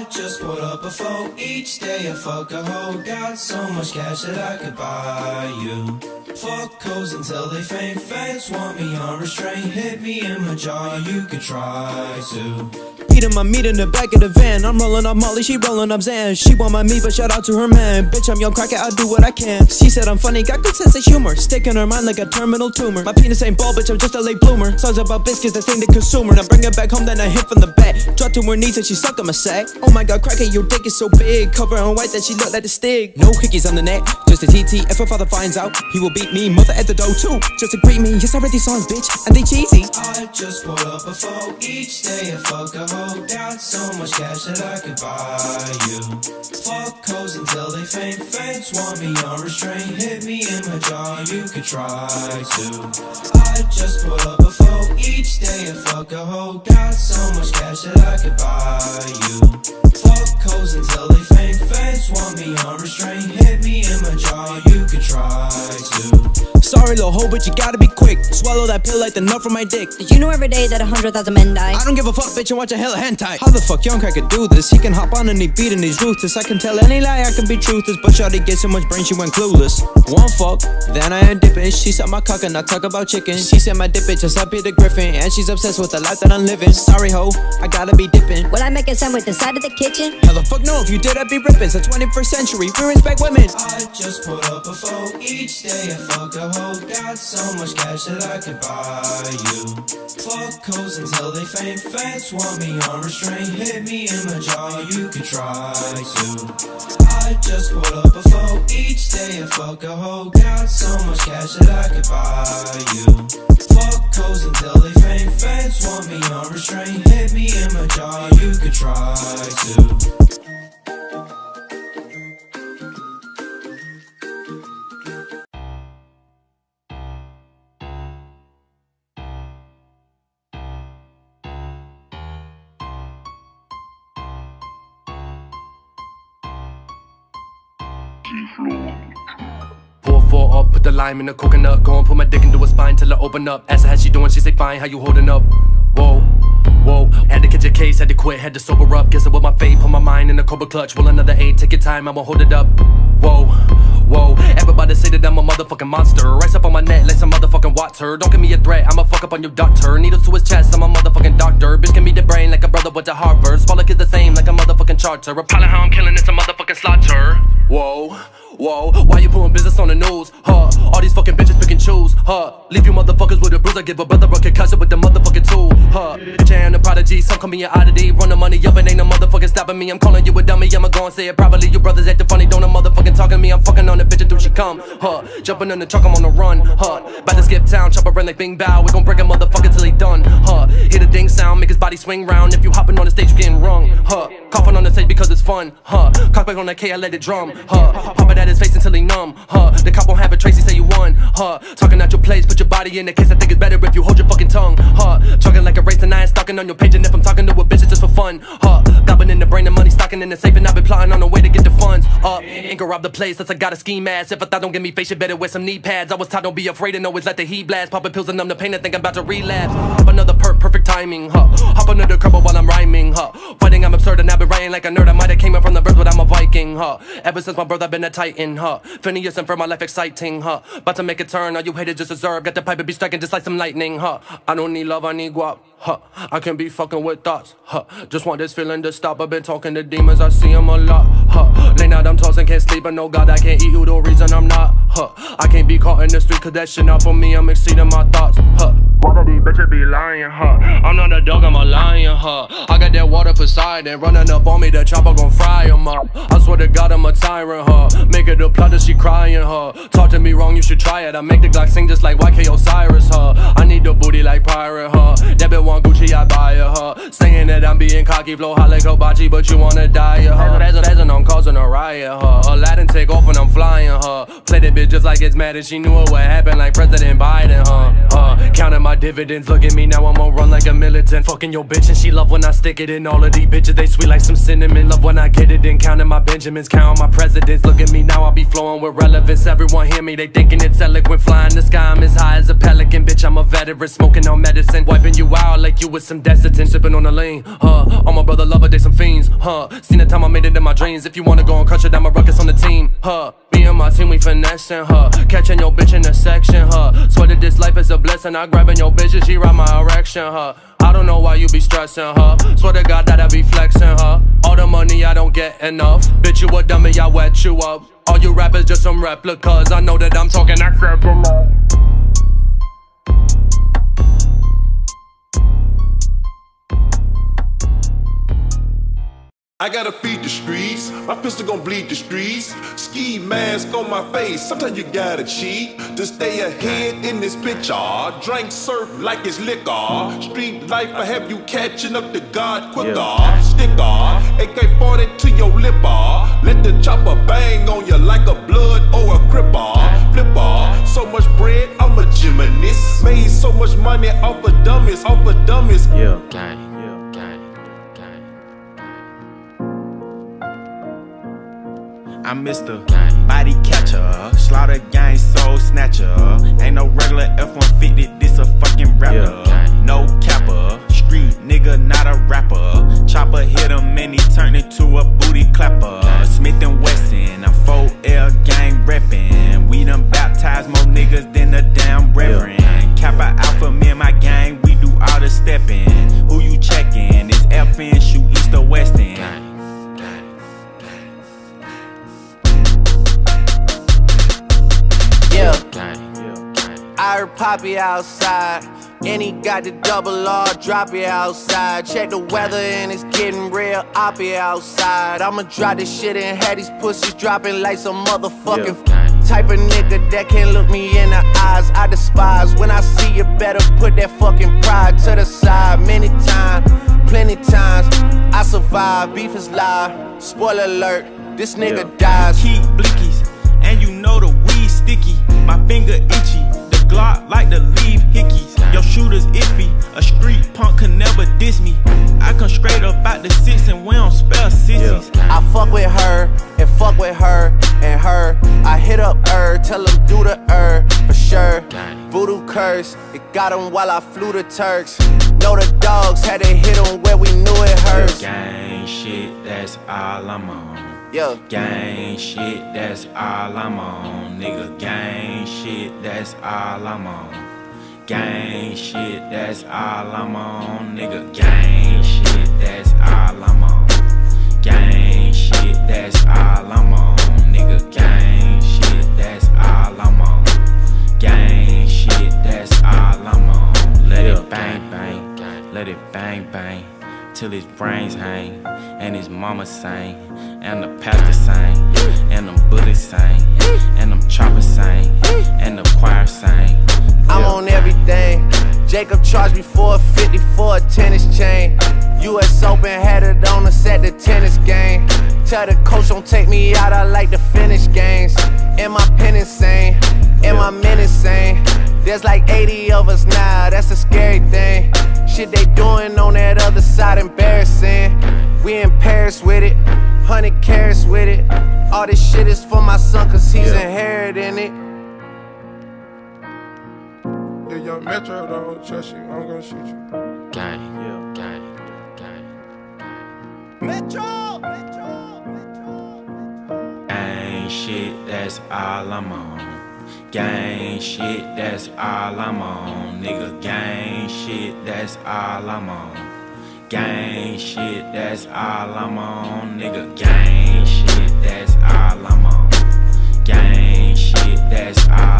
just put up a foe. Each day I fuck a hoe. Got so much cash that I could buy you. Fuck hoes until they faint. Fans want me unrestrained. Hit me in my jaw, you could try to. Eating my meat in the back of the van. I'm rolling up Molly, she rolling up Zan. She want my meat, but shout out to her man. Bitch, I'm young cracker, I do what I can. She said I'm funny, got good sense of humor. Stick in her mind like a terminal tumor. My penis ain't bald, bitch, I'm just a late bloomer. Songs about biscuits, the thing to consumer. Now bring her back home, then I hit from the back. Drop to her knees and she suck on my sack. Oh my god, cracker, your dick is so big. Cover in white that she look like a stick. No hickeys on the net, just a TT. If her father finds out, he will beat me. Mother at the door too, just to greet me. Yes, I read these songs, bitch, and they cheesy. I just put up a foe. Each day I fuck a hoe. Got so much cash that I could buy you. Fuck hoes until they faint. Fans want me unrestrained. Hit me in my jaw, you could try to. I just put up a foe. Each day I fuck a hoe. Got so much cash that I could buy you. Fuck hoes until they faint. Fans want me unrestrained. Hit me in my jaw, you could try to. Sorry little hoe, but you gotta be quick. Swallow that pill like the nut from my dick. Did you know every day that 100,000 men die? I don't give a fuck, bitch, and watch a hella hentai. How the fuck young cracker do this? He can hop on and he beat and he's ruthless. I can tell any lie, I can be truthless. But shawty get so much brain, she went clueless. One fuck, then I ain't dipping. She suck my cock and I talk about chicken. She said my dip it just like Peter Griffin. And she's obsessed with the life that I'm living. Sorry ho, I gotta be dipping. Will I make a sandwich inside of the kitchen? Hell the fuck no, if you did I'd be ripping. It's the 21st century, we respect women. I just put up a foe. Each day I fuck a hoe. Got so much cash that I could buy you. Fuck hoes until they faint. Fans want me unrestrained. Hit me in my jaw, you could try to. I just put up a foe. Each day I fuck a hoe. Got so much cash that I could buy you. Fuck hoes until they faint. Fans want me unrestrained. Hit me in my jaw, you could try to. Pour four up, put the lime in the coconut. Go and put my dick into her spine till it open up. Ask her how she doing, she say fine, how you holding up? Whoa, whoa, had to catch a case, had to quit, had to sober up. Guess it with my fate, put my mind in a cobra clutch. Roll another 8, take your time, I'ma hold it up. Whoa, whoa, everybody say that I'm a motherfucking monster. Rise up on my neck like some motherfucking water. Don't give me a threat, I'ma fuck up on your doctor. Needles to his chest, I'm a motherfucking doctor. Bitch can be the brain like a brother went to Harvard. Swallow is the same like a motherfucking charter. A pilot how I'm killing, it's a motherfucking slaughter. Whoa, whoa, why you putting business on the news? Huh, all these fucking bitches pick and choose. Huh, leave you motherfuckers with a bruise. I give a brother a concussion with the motherfucking tool. Huh, bitch I am the prodigy, some call me an oddity. Run the money up and ain't no motherfucking stopping me. I'm calling you a dummy, I'ma go and say it properly. You brothers acting funny, don't a motherfucking talking to me. I'm fucking on the bitch until she come. Huh, jumping in the truck, I'm on the run. Huh, about to skip town, chop a run like Bing Bao. We gon' break a motherfucker till he done. Huh, hear the ding sound, make his body swing round. If you hopping on the stage, you getting wrong. Huh, coughing on the stage because it's fun. Huh, cock back on that K, I let it drum. Huh, pop it at his face until he numb. Huh, the cop won't have a trace, he say you won. Huh, talking out your place, put your body in the case. I think it's better if you hold your fucking tongue. Huh, talking like a race and I ain't stalking on your page. And if I'm talking to a bitch, it's just for fun. Huh, gobbling in the brain and money stocking in the safe. And I've been plotting on a way to get the funds. Ain't gonna rob the place, unless I got a ski mask. If I thought don't give me face, you better wear some knee pads. I was taught don't be afraid and always let the heat blast. Popping pills and numb the pain and think I'm about to relapse. Hop another perk, perfect timing. Huh, hop under the curb while I'm rhyming. Huh, fighting I'm absurd and I've been writing like a nerd. I might have came up from the birth, but I'm a Viking. Huh, ever since my birth I've been a titan. Huh, Phineas and for my life exciting. Huh, about to make a turn, all you haters just deserve. Got the pipe and be striking just like some lightning. Huh, I don't need love, I need guap. Huh, I can be fucking with thoughts. Huh, just want this feeling to stop. I've been talking to demons, I see them a lot. Huh, late night I'm tossing, can't sleep, and no God I can't eat you, the reason I'm not. Huh, I can't be caught in the street, cause that shit not for me, I'm exceeding my thoughts. Huh, one of these bitches be lying, huh, I'm not a dog, I'm a lion, huh, I got that water Poseidon running up on me, the chopper gon' fry him up. I swear to God I'm a tyrant, huh, make it a plot that she crying, huh, talk to me wrong, you should try it, I make the Glock sing just like YK Osiris, huh, I need the booty like pirate, huh, that bitch want Gucci, I buy it, huh, saying that I'm being cocky, flow hot like Hibachi, but you wanna die, huh, that's when I'm causing a riot, huh, Aladdin take off when I'm flying, huh, play Play that bitch just like it's mad and she knew what happened like President Biden, counting my dividends, look at me now, I'm on run like a militant. Fucking your bitch and she love when I stick it in. All of these bitches, they sweet like some cinnamon. Love when I get it in, counting my Benjamins, counting my presidents. Look at me now, I'll be flowing with relevance. Everyone hear me, they thinking it's eloquent. Flying the sky, I'm as high as a pelican. Bitch, I'm a veteran, smoking on medicine. Wiping you out like you was some Desitin. Sipping on the lean, all my brother lover, they some fiends, Seen the time I made it in my dreams. If you wanna go and crush it, I'm a ruckus on the team, Me and my team, we finessing, Catching your bitch in the section, Swear that this life is a blessing. I grabbing your bitches, she ride my erection, I don't know why you be stressing, Swear to God that I be flexing, All the money I don't get enough. Bitch, you a dummy, I wet you up. All you rappers just some replicas. I know that I'm talking acceptable. I gotta feed the streets, my pistol gon' bleed the streets. Ski mask on my face, sometimes you gotta cheat to stay ahead in this picture. Drink surf like it's liquor. Street life, I have you catching up to God quicker. Sticker, AK-40 to your lipper. Let the chopper bang on you like a blood or a cripper. Flipper, so much bread, I'm a gymnast. Made so much money off of dummies, Yeah. I'm Mr. Body Catcher, Slaughter Gang Soul Snatcher. Ain't no regular F-150, this a fucking rapper. No capper, street nigga, not a rapper. Chopper hit him and he turned into a booty clapper. Smith & Wesson, I'm 4L gang reppin'. We done baptized more niggas than a damn reverend. Kappa Alpha, me and my gang, we do all the steppin'. Who you checkin'? It's FN, shoot east or west end. I heard Poppy outside, and he got the double R, drop it outside. Check the weather and it's getting real oppy outside. I'ma drop this shit and have these pussies dropping like some motherfucking type of nigga that can't look me in the eyes. I despise when I see you, better put that fucking pride to the side. Many times, plenty times, I survive. Beef is live, spoiler alert, this nigga dies. Keep blickies, and you know the weed sticky. My finger itchy, the Glock like to leave hickeys. Your shooter's iffy, a street punk can never diss me. I come straight up out the six and we don't spell sissies. I fuck with her, and fuck with her, and her. I hit up her, tell him do the for sure. Voodoo curse, it got him while I flew the Turks. Know the dogs had to hit him where we knew it hurts. Gang shit, that's all I'm on. Yeah. Gang shit, that's all I'm on. Nigga, gang shit, that's all I'm on. Gang shit, that's all I'm on. Nigga, gang shit, that's all I'm on. Gang shit, that's all I'm on. Nigga, gang shit, that's all I'm on. Gang shit, that's all I'm on. Let it bang bang, let it bang bang, till his brains hang, and his mama sing, and the pastor sing, and them Buddhists sing, and them choppers sing, and the choir sing. I'm on everything. Jacob charged me $450 for a tennis chain. US Open had it on us at the tennis game. Tell the coach don't take me out, I like to finish games. And my pen insane, and my men insane. There's like 80 of us now, that's a scary thing. Shit they doing on that other side embarrassing. We in Paris with it, 100 carats with it. All this shit is for my son cause he's inheriting it. Yeah, young Metro, don't trust you, I'm gonna shoot you. Gang, gang. Metro! Gang shit, that's all I'm on. Gang shit, that's all I'm on. Nigga, gang shit, that's all I'm on. Gang shit, that's all I'm on. Nigga, gang shit, that's all I'm on. Gang shit, that's all